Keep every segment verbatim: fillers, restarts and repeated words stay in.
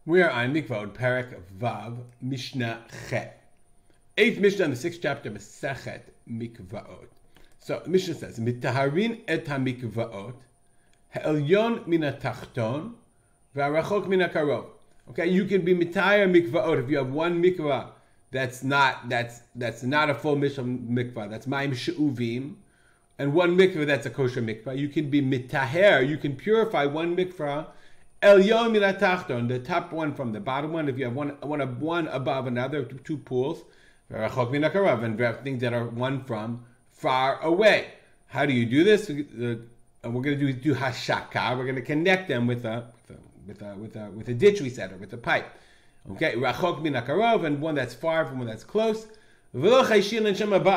We are on Mikvot, Perek Vav, Mishnah Chet. Eighth Mishnah in the sixth chapter of Masechet Mikvaot. So the Mishnah says, Mitaharin et ha-mikvaot, ha'elyon min ha-tachton, v'arachok min ha-karov. Okay, you can be mitayar mikvaot if you have one mikvah that's not that's that's not a full Mishnah mikvah, that's ma'im she'uvim, and one mikvah that's a kosher mikvah. You can be mitaher, you can purify one mikvah. Elyon min ha-tachton, the top one from the bottom one. If you have one one one above another, two, two pools, v'arachok min ha-karov, and things that are one from far away. How do you do this? The, uh, we're going to do, do hashaka. We're going to connect them with a with a with a with a ditch we said, or with a pipe. Okay, rachok min hakarov, and one that's far from one that's close. We're not afraid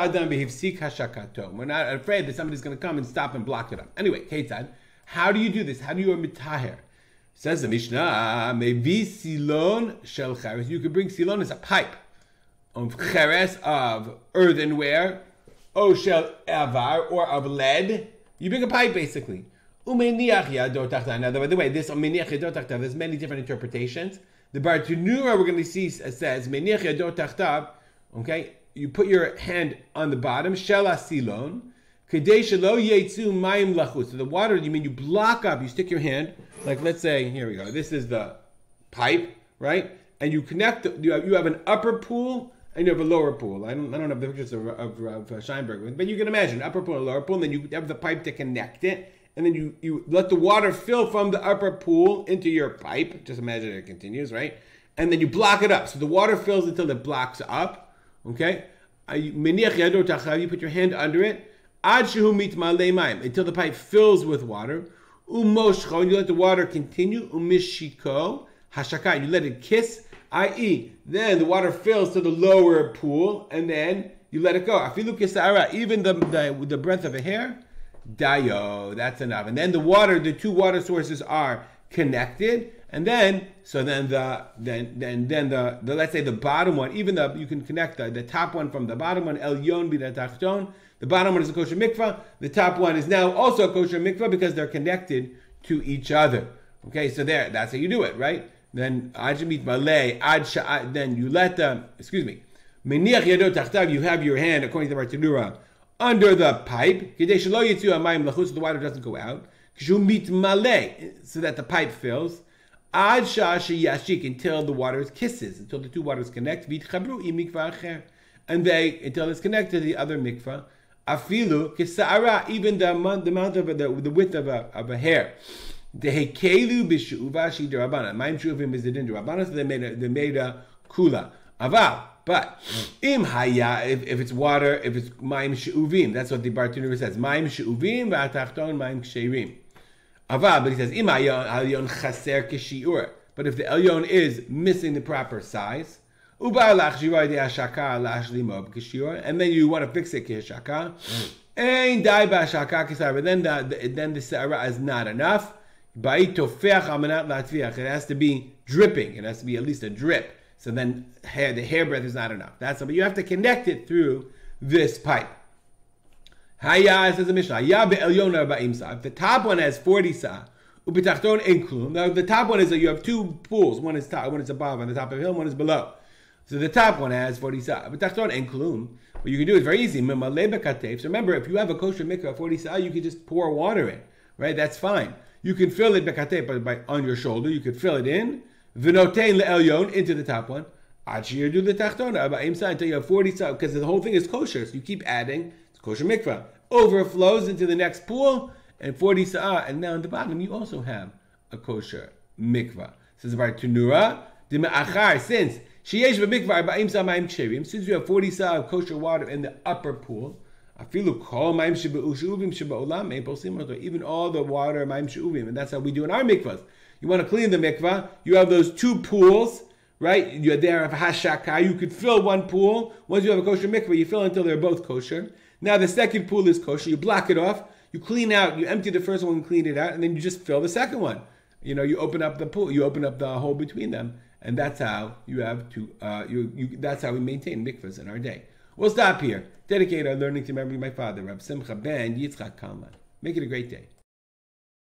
that somebody's going to come and stop and block it up. Anyway, Ketzad, how do you do this? How do you mitaher? Says the Mishnah, mevi silon shel cheres. You could bring silon as a pipe of cheres, of earthenware, O shel avar, or of lead. You bring a pipe basically. Umeniach yadot tachtav. Now, by the way, this umeniach yadot tachtav, there's many different interpretations. The Bartenura we're going to see says meniach yadot tachtav. Okay, you put your hand on the bottom. Shel asilon. Kedei shelo yetzu mayim lachutz. So the water, you mean you block up. You stick your hand, like let's say, here we go. This is the pipe, right? And you connect. The, you have you have an upper pool. And you have a lower pool. I don't, I don't have the pictures of, of, of uh, Scheinberg, but you can imagine upper pool and lower pool, and then you have the pipe to connect it, and then you, you let the water fill from the upper pool into your pipe. Just imagine it continues, right? And then you block it up. So the water fills until it blocks up, okay? You put your hand under it, until the pipe fills with water. You let the water continue, umishiko, hashaka, you let it kiss, that is, then the water fills to the lower pool, and then you let it go. Even the, the, the breadth of a hair, dayo, that's enough. And then the water, the two water sources are connected, and then so then the then then then the, the let's say the bottom one, even the you can connect the, the top one from the bottom one, elyon b'da tachton. The bottom one is a kosher mikvah. The top one is now also a kosher mikvah because they're connected to each other. Okay, so there, that's how you do it, right? Then ajimit malay ad then you let them, excuse me, meniach yadot tachtav, you have your hand according to the Bartenura under the pipe, kedei shelo yitzu hamayim lachutz, so the water doesn't go out, kshumit malay, so that the pipe fills, ad sheyashik, until the water kisses, until the two waters connect, vitchabru im mikvah acher, and they until it's connected to the other mikvah, afilu kesa'ara, even the amount, the amount of the, the width of a of a hair. The hekelu b'shuvashi derabana. Ma'im shuvim is the din derabana, so they made a, they made a kula. Aval, but im haya, if, if it's water, if it's ma'im shuvim, that's what the Bartenura says. Ma'im shuvim v'atachton ma'im ksherim. Aval, but he says im haya elyon chaser kishiur. But if the elyon is missing the proper size, uba lach shivar de hashaka lash limob kishiur, and then you want to fix it kishaka, ein dai b'hashaka kisar. But then the, the then the sarah is not enough. It has to be dripping. It has to be at least a drip. So then hair, the hair breadth is not enough. That's it. But you have to connect it through this pipe. Haya, says the Mishnah. If the top one has forty sa, ubitachton enklum. Now the top one is that you have two pools. One is top, one is above on the top of the hill, one is below. So the top one has forty sa. Ubitachton enklum. What you can do is very easy. So remember, if you have a kosher mikvah forty sa, you can just pour water in. Right? That's fine. You can fill it bekateh by, by on your shoulder. You could fill it in v'notein le'elyon into the top one. Achir do the tachtona ba'imsa until you have forty sa, because the whole thing is kosher. So you keep adding. It's kosher mikvah overflows into the next pool and forty sa, and now in the bottom you also have a kosher mikvah. Says about Tunura dima'achar, since sheyesh b'mikvah ba'imsa ma'im ksherim, since you have forty sa of kosher water in the upper pool. Even all the water, and that's how we do in our mikvahs. You want to clean the mikvah, you have those two pools, right? You're there of hashaka. You could fill one pool. Once you have a kosher mikvah, you fill until they're both kosher. Now the second pool is kosher. You block it off. You clean out. You empty the first one and clean it out, and then you just fill the second one. You know, you open up the pool. You open up the hole between them, and that's how you have to. Uh, you, you, that's how we maintain mikvahs in our day. We'll stop here. Dedicate our learning to memory of my father, Rav Simcha ben Yitzchak Kalman. Make it a great day.